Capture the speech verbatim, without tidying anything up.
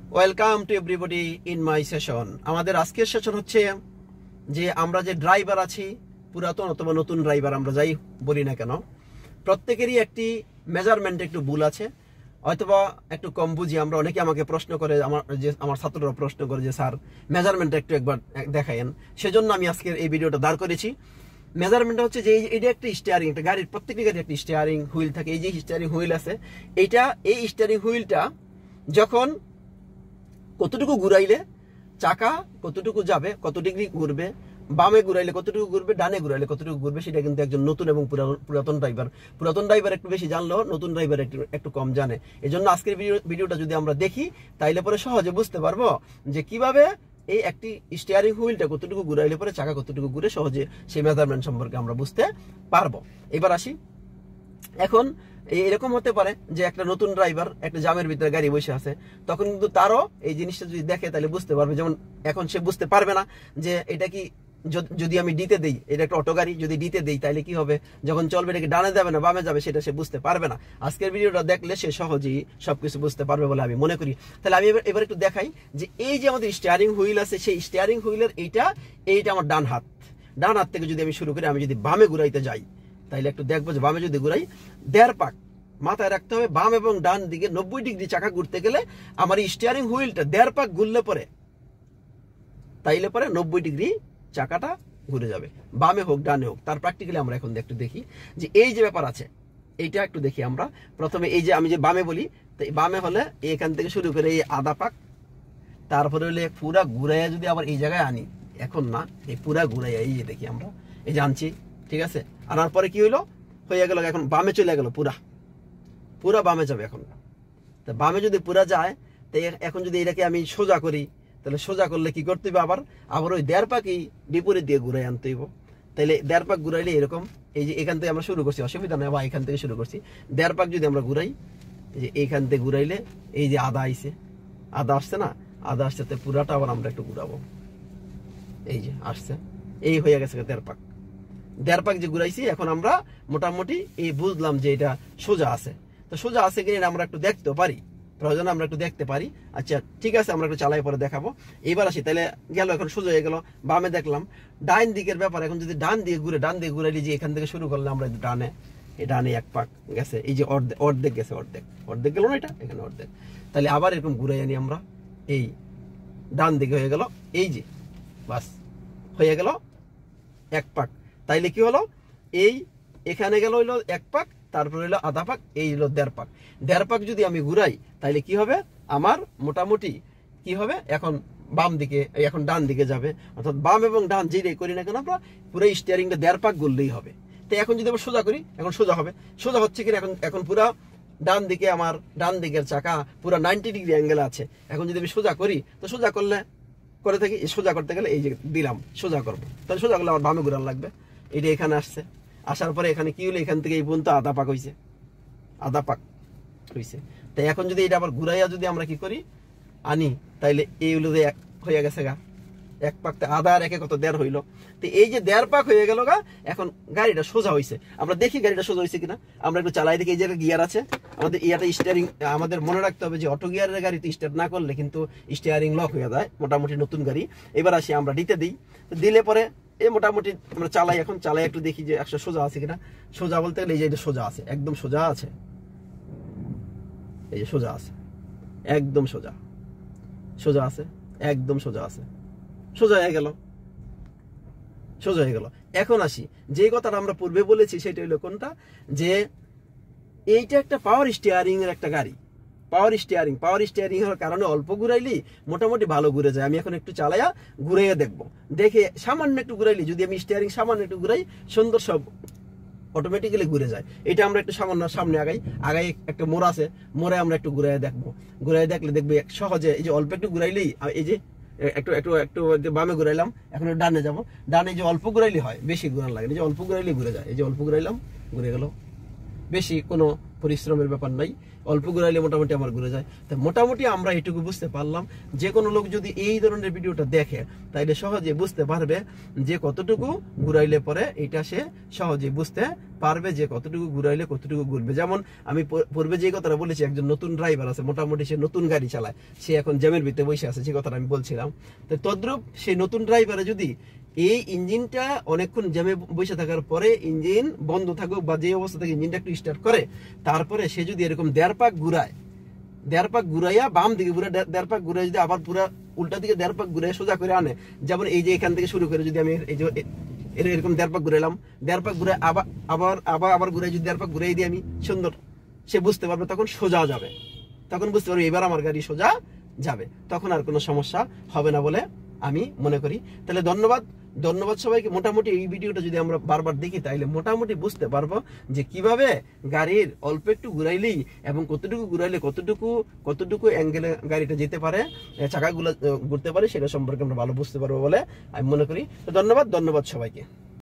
Welcome to everybody in my session. আমাদের আজকের session হচ্ছে যে আমরা যে ড্রাইভার আছি, পুরাতন অথবা নতুন ড্রাইভার আমরা যাই বলি না কেন, প্রত্যেকেরই একটি মেজারমেন্ট একটু ভুল আছে, অথবা একটু কম বুঝি আমরা। অনেকে আমাকে প্রশ্ন করে, আমার যে আমার ছাত্ররা প্রশ্ন করে যে স্যার মেজারমেন্টটা একটু একবার দেখায়েন। সেজন্য আমি আজকের এই ভিডিওটা দাঁড় করেছি। মেজারমেন্টটা হচ্ছে যে এটা একটা স্টিয়ারিং, একটা গাড়ির প্রত্যেকটি গাড়ির একটা স্টিয়ারিং হুইল থাকে। এই যে স্টিয়ারিং হুইল আছে, এইটা এই স্টিয়ারিং হুইলটা যখন কতটুকু ঘুরাইলে চাকা কতটুকু যাবে, কত ডিগ্রি ঘুরবে, বামে ঘুরাইলে কতটুকু ঘুরবে, ডানে ঘুরাইলে কতটুকু ঘুরবে, সেটা কিন্তু একজন নতুন এবং পুরাতন ড্রাইভার পুরাতন ড্রাইভার একটু বেশি জানলেও নতুন ড্রাইভার একটু একটু কম জানে। এই জন্য আজকের ভিডিওটা যদি আমরা দেখি, তাইলে পরে সহজে বুঝতে পারবো যে কিভাবে এই একটি স্টিয়ারিং হুইলটা কতটুকু ঘুরাইলে পরে চাকা কতটুকু ঘুরে, সহজে সেই মেজারমেন্ট সম্পর্কে আমরা বুঝতে পারবো। এবার আসি, এখন এরকম হতে পারে যে একটা নতুন ড্রাইভার একটা জামের ভিতরে গাড়ি বসে আছে, তখন কিন্তু তারও এই জিনিসটা যদি দেখে তাহলে বুঝতে পারবে। যেমন এখন সে বুঝতে পারবে না যে এটা কি, যদি আমি ডিতে দেই, এটা একটা অটো গাড়ি, যদি ডিতে দেই তাহলে কি হবে, যখন চলবে এটা কি ডানে যাবে না বামে যাবে, সেটা সে বুঝতে পারবে না। আজকের ভিডিওটা দেখলে সে সহজেই সবকিছু বুঝতে পারবে বলে আমি মনে করি। তাহলে আমি এবার একটু দেখাই যে এই যে আমাদের স্টিয়ারিং হুইল আছে, সেই স্টিয়ারিং হুইলের এইটা এইটা আমার ডান হাত, ডান হাত থেকে যদি আমি শুরু করি, আমি যদি বামে ঘুরাইতে যাই তাইলে একটু দেখবো যে বামে যদি ঘুরাই, দেড় পাক মাথায় রাখতে হবে, বাম এবং ডান দিকে নব্বই ডিগ্রি চাকা ঘুরতে গেলে আমার স্টিয়ারিং হুইলটা দেড় পাক ঘুরলে পরে, তাইলে পরে নব্বই ডিগ্রি চাকাটা ঘুরে যাবে, বামে হোক ডানে হোক। তার প্র্যাকটিক্যালি আমরা এখন একটু দেখি যে এই যে ব্যাপার আছে, এইটা একটু দেখি আমরা। প্রথমে এই যে আমি যে বামে বলি, তো বামে হলে এখান থেকে শুরু করে এই আধা পাক, তারপরে হলে পুরা ঘুরাইয়া যদি আবার এই জায়গায় আনি, এখন না, এই পুরা ঘুরাইয়া এই যে দেখি আমরা এই যে আনছি, ঠিক আছে। আনার পরে কি হইলো, হয়ে গেল এখন বামে চলে গেল, পুরা পুরা বামে যাবে। এখন তা বামে যদি পুরা যায়, তো এখন যদি এটাকে আমি সোজা করি, তাহলে সোজা করলে কি করতে হবে, আবার আবার ওই দেড় পাকই বিপরীত দিয়ে ঘুরাই আনতে হইব। তাহলে দেড় পাক ঘুরাইলে এরকম, এই যে এখান থেকে আমরা শুরু করছি, অসুবিধা নেই, বা এখান থেকে শুরু করছি, দেড় পাক যদি আমরা ঘুরাই, এই যে এইখান থেকে ঘুরাইলে এই যে আধা আইছে, আধা আসছে না, আধা আসছে, তো পুরাটা আবার আমরা একটু ঘুরাবো, এই যে আসছে, এই হয়ে গেছে দেড় পাক। দেড় পাক যে ঘুরাইছি, এখন আমরা মোটামুটি এই বুঝলাম যে এটা সোজা আছে। তো সোজা আছে কিনা আমরা একটু দেখতে পারি, প্রয়োজন আমরা একটু দেখতে পারি। আচ্ছা ঠিক আছে, আমরা একটু চালাই পরে দেখাবো। এবার আসি, তাহলে গেল, এখন সোজা হয়ে গেল, বামে দেখলাম। ডান দিকের ব্যাপার, এখন যদি ডান দিকে ঘুরে, ডান দিকে ঘুরাইলি যে এখান থেকে শুরু করলে আমরা ডানে, এই ডানে এক পাক গেছে, এই যে অর্ধেক অর্ধেক গেছে, অর্ধেক অর্ধেক গেল না, এটা এখানে অর্ধেক। তাহলে আবার এরকম ঘুরে আনি আমরা, এই ডান দিকে হয়ে গেল, এই যে বাস হয়ে গেল এক পাক। তাইলে কি হলো, এই এখানে গেল হইলো এক পাক, তারপর হইলো আধা পাক, এই হলো দেড় পাক। দেড় পাক যদি আমি ঘুরাই, তাইলে কি হবে, আমার মোটামুটি কি হবে, এখন বাম দিকে, এখন ডান দিকে যাবে। অর্থাৎ বাম এবং ডান যেটাই করি না কেন, আমরা পুরো স্টিয়ারিংটা দেড় পাক ঘুরলেই হবে। তো এখন যদি আমরা সোজা করি, এখন সোজা হবে, সোজা হচ্ছে কিনা, এখন এখন পুরা ডান দিকে আমার ডান দিকের চাকা পুরো নাইনটি ডিগ্রি অ্যাঙ্গেল আছে। এখন যদি আমি সোজা করি, তো সোজা করলে করে থাকি, সোজা করতে গেলে এই যে দিলাম, সোজা করবো, তাহলে সোজা করলে আমার বামে ঘুরান লাগবে। এটা এখানে আসছে, আসার পরে এখানে কি হলো, এখান থেকে এই পর্যন্ত আধা পাক হয়েছে, আধা পাক হয়েছে। তাই এখন যদি এটা আবার ঘুরাইয়া যদি আমরা কি করি, আনি, তাইলে এই হলো যে এক হয়ে গেছে গা, এক পাক, আধা আর একে কত, দেড় হইলো। তো এই যে দেড় পাক হয়ে গেল গা, এখন গাড়িটা সোজা হয়েছে। আমরা দেখি গাড়িটা সোজা হয়েছে কিনা, আমরা একটু চালাই দেখি। এই যে গিয়ার আছে আমাদের, ইয়াটা স্টিয়ারিং, আমাদের মনে রাখতে হবে যে অটো গিয়ারের গাড়িতে স্টার্ট না করলে কিন্তু স্টিয়ারিং লক হয়ে যায়, মোটামুটি নতুন গাড়ি। এবার আসি, আমরা দিতে দিই, দিলে পরে এই মোটামুটি আমরা চালাই, এখন চালাই একটু দেখি যে একশো সোজা আছে কিনা। সোজা বলতে গেলে এই যে এটা সোজা আছে, একদম সোজা আছে, এই যে সোজা আছে, একদম সোজা, সোজা আছে, একদম সোজা আছে, সোজা হয়ে গেল, সোজা হয়ে গেল। এখন আসি, যে কথাটা আমরা পূর্বে বলেছি সেটা হলো কোনটা, যে এইটা একটা পাওয়ার স্টিয়ারিং এর একটা গাড়ি। পাওয়ার স্টিয়ারিং পাওয়ার স্টিয়ারিং এর কারণে অল্প ঘুরাইলি মোটামুটি ভালো ঘুরে যায়। আমি এখন একটু চালাইয়া ঘুরাইয়া দেখবো, দেখে সামান্য একটু ঘুরাইলি, যদি আমি স্টিয়ারিং সামান্য একটু ঘুরাই, সুন্দর সব অটোমেটিক্যালি ঘুরে যায়। এটা আমরা একটু সামান্য সামনে আগাই, আগাই একটা মোড় আছে, মোড়ে আমরা একটু ঘুরাইয়া দেখবো। ঘুরাইয়া দেখলে দেখবে সহজে, এই যে অল্প একটু ঘুরাইলেই, এই যে একটু একটু একটু বামে ঘুরাইলাম, এখন ডানে যাবো, ডানে যে অল্প ঘুরাইলে হয়, বেশি ঘুরান লাগে, এই যে অল্প ঘুরাইলে ঘুরে যায়, এই যে অল্প ঘুরাইলাম, ঘুরে গেল, বেশি কোনো পরিশ্রমের ব্যাপার নাই, অল্প ঘুরাইলে মোটামুটি আমার ঘুরে যায়। তো মোটামুটি আমরা এটুকু বুঝতে পারলাম, যে কোনো লোক যদি এই ধরনের ভিডিওটা দেখে তাইলে সহজে বুঝতে পারবে যে কতটুকু ঘুরাইলে পরে এটা সে সহজে বুঝতে পারবে যে কতটুকু ঘুরাইলে কতটুকু ঘুরবে। যেমন আমি পূর্বে যে কথাটা বলেছি, একজন নতুন ড্রাইভার আছে, মোটামুটি সে নতুন গাড়ি চালায়, সে এখন জ্যামের ভিতরে বসে আছে, যে কথাটা আমি বলছিলাম। তো তদ্রুপ সেই নতুন ড্রাইভারে যদি এই ইঞ্জিনটা অনেকক্ষণ জ্যামে বসে থাকার পরে ইঞ্জিন বন্ধ থাকুক বা যে অবস্থা থেকে ইঞ্জিনটা একটু স্টার্ট করে, তারপরে সে যদি এরকম দেড় পাক ঘুরায়, দেড় পাক ঘুরাইয়া বাম দিকে ঘুরে দেড় পাক ঘুরাই যদি আবার পুরা উল্টা দিকে দেড় পাক ঘুরে সোজা করে আনে, যেমন এই যে এখান থেকে শুরু করে যদি আমি এই যে এরকম দেড় পাক ঘুরাইলাম, দেড় পাক ঘুরে আবার আবার আবার আবার ঘুরে যদি দেড় পাক ঘুরাই দিই আমি সুন্দর, সে বুঝতে পারবে তখন সোজা যাবে, তখন বুঝতে পারবে এবার আমার গাড়ি সোজা যাবে, তখন আর কোনো সমস্যা হবে না বলে আমি মনে করি। তাহলে ধন্যবাদ ধন্যবাদ সবাইকে। মোটামুটি এই ভিডিওটা যদি আমরা বারবার দেখি তাহলে মোটামুটি বুঝতে পারবো যে কিভাবে গাড়ির অল্প একটু ঘুরাইলেই এবং কতটুকু ঘুরাইলে কতটুকু কতটুকু অ্যাঙ্গেলে গাড়িটা যেতে পারে, চাকাগুলো ঘুরতে পারে, সেটা সম্পর্কে আমরা ভালো বুঝতে পারবো বলে আমি মনে করি। তো ধন্যবাদ ধন্যবাদ সবাইকে।